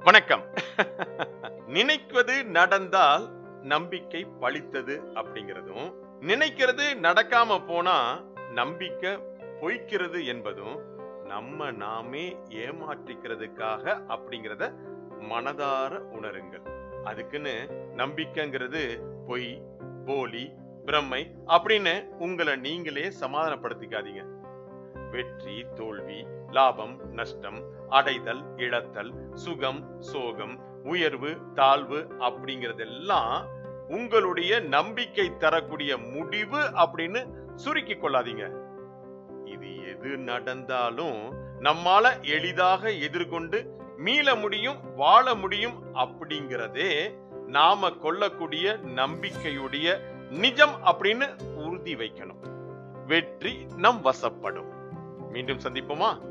வணக்கம். நினைப்பது நடந்தால் நம்பிக்கை பலித்தது அப்படிங்கிறதும், நினைக்கிறது நடக்காம போனா நம்பிக்கை பொய்க்கிறது என்பதும் நம்ம நாமே ஏமாற்றிக்கிறதுக்காக அப்படிங்கிறத மனதார உணருங்கள். அதுக்குன்னு நம்பிக்கைங்கிறது பொய், போலி, பிரம்மை அப்படின்னு உங்களை நீங்களே சமாதானப்படுத்திக்காதீங்க. வெற்றி, தோல்வி, லாபம், நஷ்டம், அடைதல், இழத்தல், சுகம், சோகம், உயர்வு, தாழ்வு அப்படிங்கறதெல்லாம் உங்களுடைய நம்பிக்கை தரக்கூடிய முடிவு அப்படின்னு சுருக்கிக் கொள்ளாதீங்க. இது எது நடந்தாலும் நம்மால எளிதாக எதிர்கொண்டு மீள முடியும், வாழ முடியும் அப்படிங்கிறதே நாம கொள்ளக்கூடிய நம்பிக்கையுடைய நிஜம் அப்படின்னு உறுதி வைக்கணும். வெற்றி நம் வசப்படும். மீண்டும் சந்திப்போமா?